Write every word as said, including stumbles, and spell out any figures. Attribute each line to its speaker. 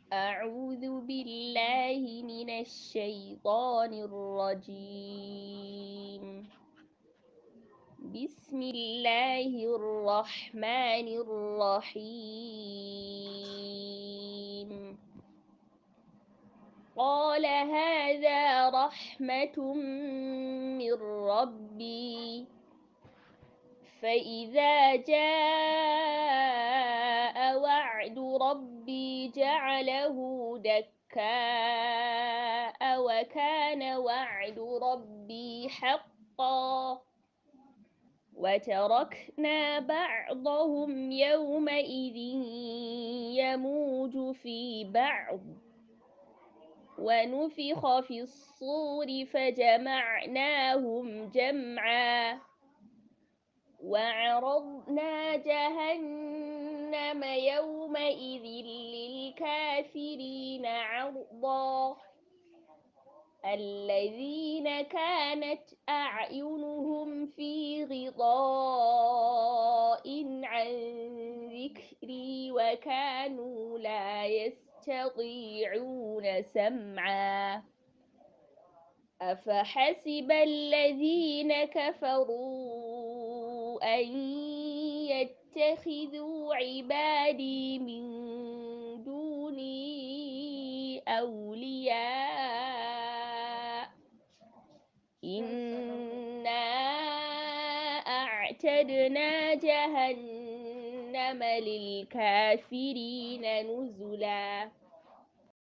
Speaker 1: أعوذ بالله من الشيطان الرجيم. بسم الله الرحمن الرحيم. قال هذا رحمة من ربي، فإذا جاء وعد ربي جعله دكاء وكان وعد ربي حقا. وتركنا بعضهم يومئذ يموج في بعض، ونفخ في الصور فجمعناهم جمعا، وعرضنا جهنم يومئذ للكافرين عرضا. الذين كانت أعينهم في غطاء عن ذكري وكانوا لا يستطيعون سمعا. أفحسب الذين كفروا أن يتخذوا عبادي من دوني أولياء؟ إنا أعتدنا جهنم للكافرين نزلا